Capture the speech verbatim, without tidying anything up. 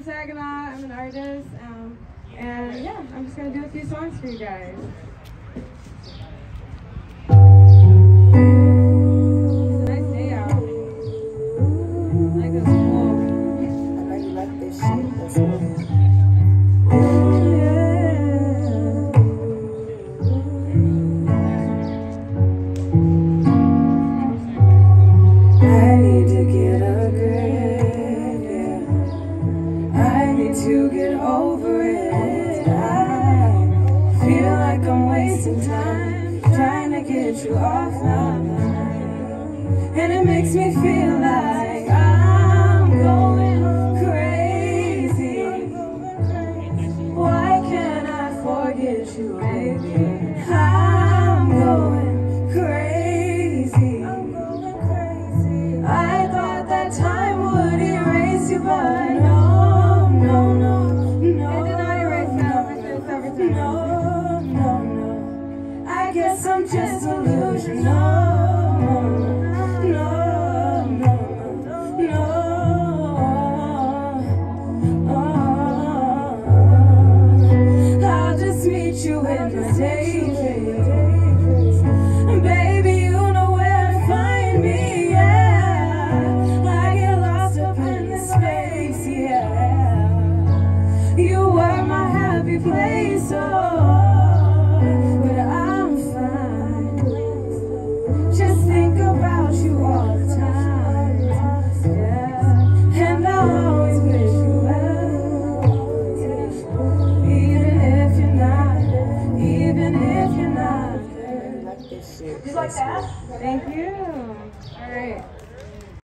Saginaw. I'm an artist. Um, and yeah, I'm just going to do a few songs for you guys. It's a nice day out. I like this smoke. I know you like this shit. That's what. To get over it, I feel like I'm wasting time trying to get you off my mind, and it makes me feel like I'm going crazy. Why can't I forget you, baby? I'm going crazy. I thought that time would erase you, but no. No, no, no, it did not erase now. I said several times. No, no, no. I guess I'm just delusional. No, no, no, no. Oh, I'll just meet you in the daydreams. Baby, you know where to find me, yeah. I get lost up in the space, yeah. You were my happy place, oh, but I'm fine. Just think about you all the time, yeah. And I'll always wish you well, yeah. Even if you're not, even if you're not there. You like that? Thank you.